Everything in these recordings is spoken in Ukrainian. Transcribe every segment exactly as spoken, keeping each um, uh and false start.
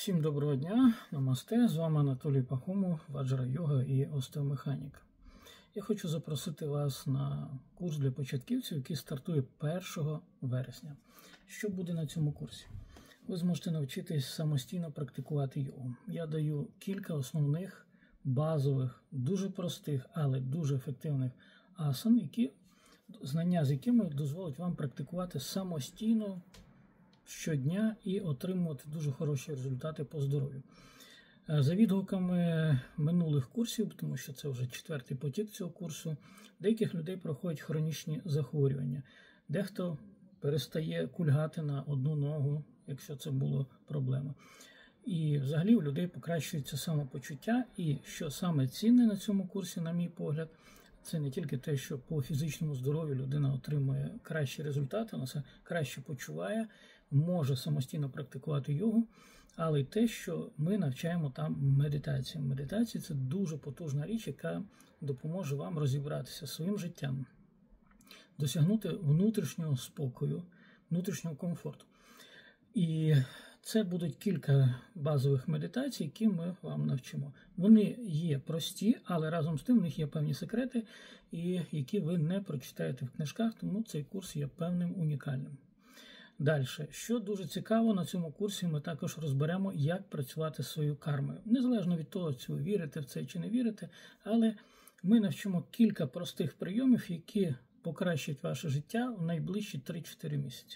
Всім доброго дня, намасте, з вами Анатолій Пахомов, ваджра-йога і остеомеханіка. Я хочу запросити вас на курс для початківців, який стартує першого вересня. Що буде на цьому курсі? Ви зможете навчитись самостійно практикувати йогу. Я даю кілька основних, базових, дуже простих, але дуже ефективних асан, які, знання з якими дозволять вам практикувати самостійно щодня і отримувати дуже хороші результати по здоров'ю. За відгуками минулих курсів, тому що це вже четвертий потік цього курсу, деяких людей проходять хронічні захворювання. Дехто перестає кульгати на одну ногу, якщо це була проблема. І взагалі у людей покращується самопочуття. І що саме цінне на цьому курсі, на мій погляд, це не тільки те, що по фізичному здоров'ю людина отримує кращі результати, вона себе краще почуває, може самостійно практикувати йогу, але й те, що ми навчаємо там медитацію. Медитація – це дуже потужна річ, яка допоможе вам розібратися зі своїм життям, досягнути внутрішнього спокою, внутрішнього комфорту. І це будуть кілька базових медитацій, які ми вам навчимо. Вони є прості, але разом з тим в них є певні секрети, і які ви не прочитаєте в книжках, тому цей курс є певним унікальним. Далі, що дуже цікаво, на цьому курсі ми також розберемо, як працювати з своєю кармою. Незалежно від того, чи ви вірите в це чи не вірите, але ми навчимо кілька простих прийомів, які покращать ваше життя в найближчі три-чотири місяці.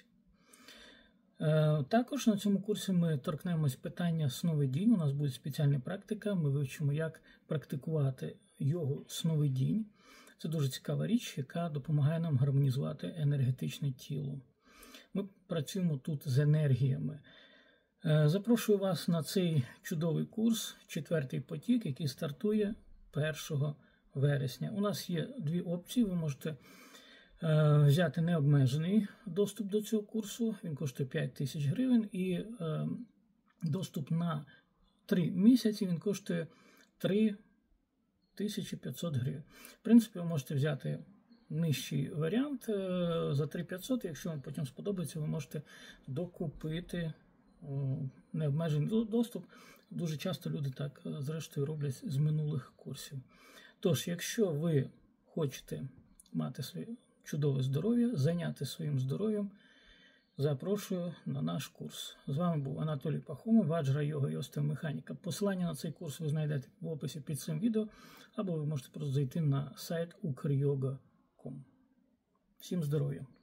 Також на цьому курсі ми торкнемось питання сновидінь. У нас буде спеціальна практика, ми вивчимо, як практикувати йогу сновидінь. Це дуже цікава річ, яка допомагає нам гармонізувати енергетичне тіло. Ми працюємо тут з енергіями. Запрошую вас на цей чудовий курс, четвертий потік, який стартує першого вересня. У нас є дві опції, ви можете взяти необмежений доступ до цього курсу, він коштує п'ять тисяч гривень, і доступ на три місяці він коштує три тисячі п'ятсот гривень. В принципі, ви можете взяти нижчий варіант за три тисячі п'ятсот, якщо вам потім сподобається, ви можете докупити необмежений доступ. Дуже часто люди так, зрештою, роблять з минулих курсів. Тож, якщо ви хочете мати своє чудове здоров'я, зайняти своїм здоров'ям, запрошую на наш курс. З вами був Анатолій Пахомов, ваджра-йога і остеомеханіка. Посилання на цей курс ви знайдете в описі під цим відео, або ви можете просто зайти на сайт укр йога крапка ком. Всім здоров'я!